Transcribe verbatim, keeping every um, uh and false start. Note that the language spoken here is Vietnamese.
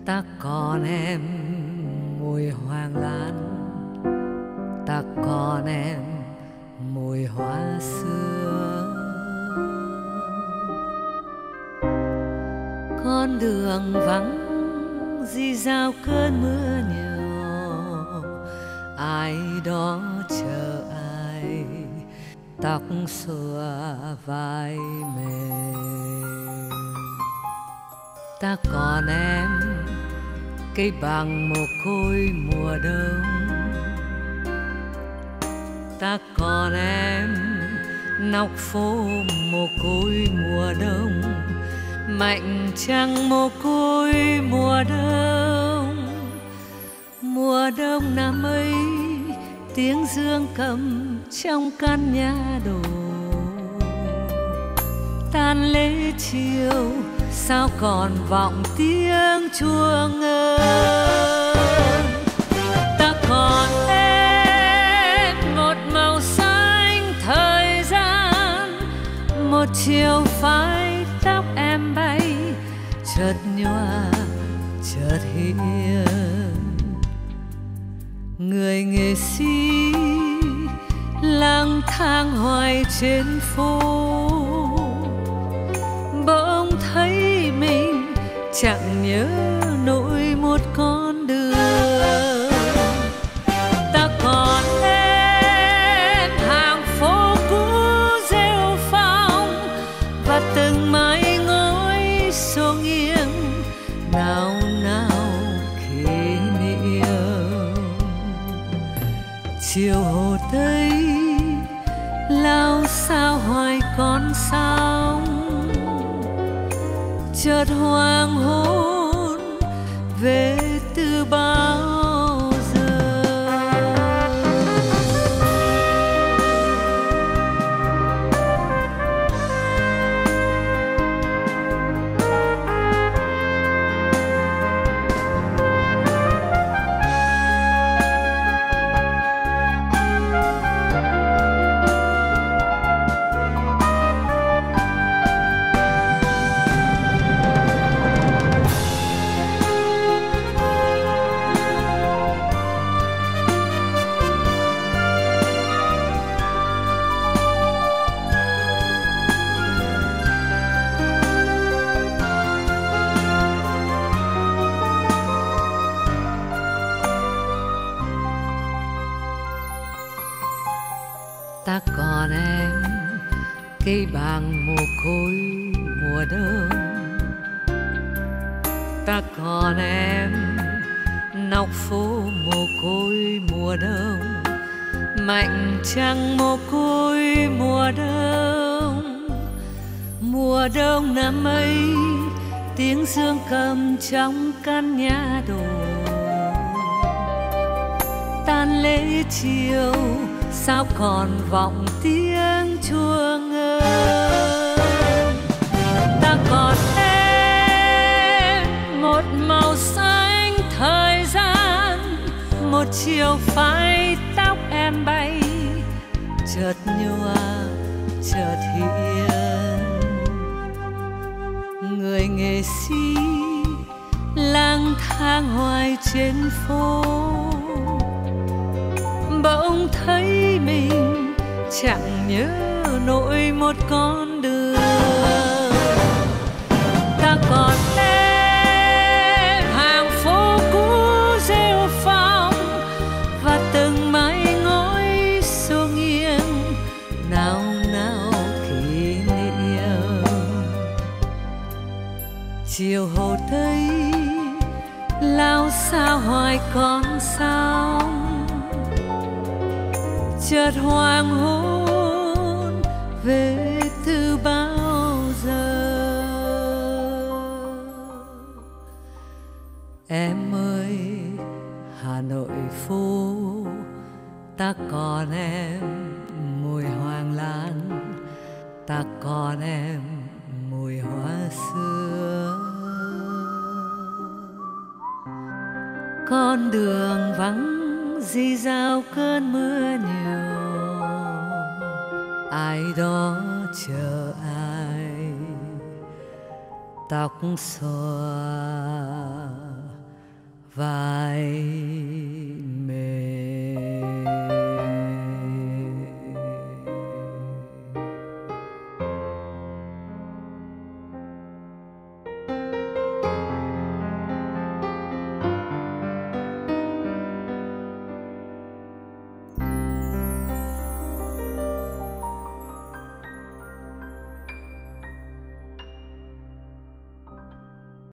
Ta còn em mùi hoàng lan, ta còn em mùi hoa xưa. Con đường vắng rì rào cơn mưa nhiều, ai đó chờ ai, tóc xõa vai mềm. Ta còn em cây bằng mồ côi mùa đông, ta còn em nóc phố mồ côi mùa đông, mạnh trăng mồ côi mùa đông. Mùa đông năm ấy tiếng dương cầm trong căn nhà đổ, tan lễ chiều sao còn vọng tiếng chuông ơi. Ta còn em một màu xanh thời gian, một chiều phai tóc em bay chợt nhòa chợt hiền. Người nghệ sĩ lang thang hoài trên phố, bỗng thấy mình chẳng nhớ nổi một con đường. Ta còn em hàng phố cũ rêu phong và từng mái ngói xô nghiêng nào nào kỷ niệm. Chiều hồ Tây lao sao hoài con sóng, chợt hoàng hôn về từ bao giờ. Ta còn em cây bàng mồ côi mùa đông, ta còn em nóc phố mồ côi mùa đông, mạnh trăng mồ côi mùa đông. Mùa đông năm ấy tiếng dương cầm trong căn nhà đổ, tan lễ chiều sao còn vọng tiếng chuông ơi. Ta còn em một màu xanh thời gian, một chiều phai tóc em bay chợt nhòa chợt hiền. Người nghệ sĩ lang thang hoài trên phố, bỗng thấy mình chẳng nhớ nổi một con đường. Ta còn em hàng phố cũ rêu phong và từng mái ngói xô nghiêng nào nào kỷ niệm. Chiều hồ Tây lao sao hoài con sóng, chợt hoàng hôn về từ bao giờ. Em ơi Hà Nội phố, ta còn em mùi hoàng lan, ta còn em mùi hoa xưa. Con đường vắng rì rào cơn mưa nhiều, ai đó chờ ai, tóc xõa vai.